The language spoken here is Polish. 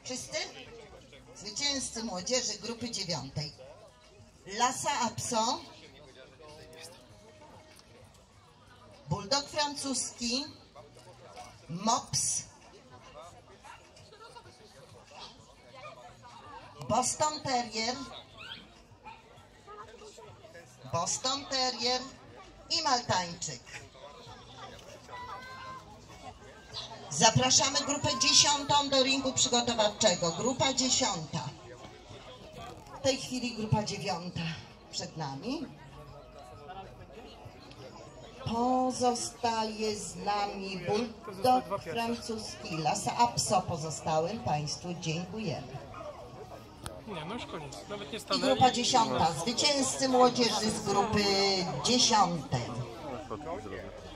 Wszyscy? Zwycięzcy młodzieży grupy 9. Lhasa Apso, Bulldog francuski, Mops, Boston Terrier i Maltańczyk. Zapraszamy grupę 10 do ringu przygotowawczego. Grupa 10. W tej chwili grupa 9 przed nami. Pozostaje z nami Bulldog francuski, Lhasa Apso. Pozostałym Państwu dziękujemy. Nie, no już koniec. Nawet nie I stanęli. grupa 10. Zwycięzcy młodzieży z grupy 10.